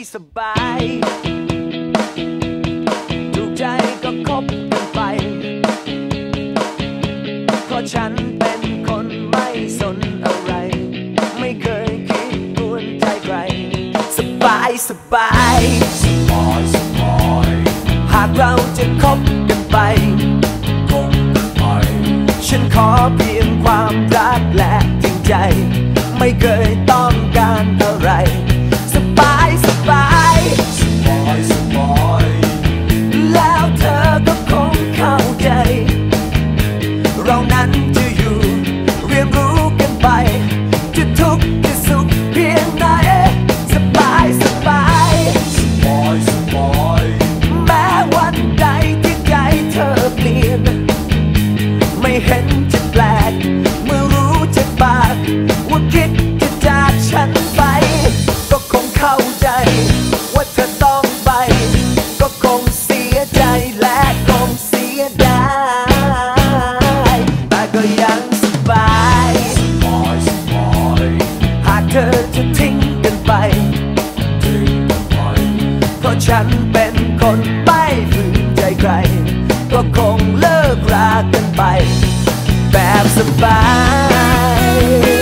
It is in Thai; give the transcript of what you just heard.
สบายถูกใจก็คบกันไปเพราะฉันเป็นคนไม่สนอะไรไม่เคยคิดกวนใจใครสบายสบายสบายสบายหากเราจะคบกันไปคบกันไปฉันขอเพียงความรักและจริงใจไม่เคยต้องการอะไรสบายสบายสบายสบายแล้วเธอก็คงเข้าใจเรานั้นจะอยู่เรียนรู้กันไปจะทุกข์จะสุขเพียงไหนสบายสบายสบายสบายแม้วันใดที่ใจเธอเปลี่ยนไม่เห็นจะแปลกเมื่อรู้จากปากว่าคิดจะจากฉันไปก็คงเข้าใจว่าเธอต้องไปก็คงเสียใจและคงเสียดายแต่ก็ยังสบายสบายสบายหากเธอจะทิ้งกันไปเพราะฉันเป็นคนไม่ฝืนใจใครก็คงเลิกรากันไปแบบสบาย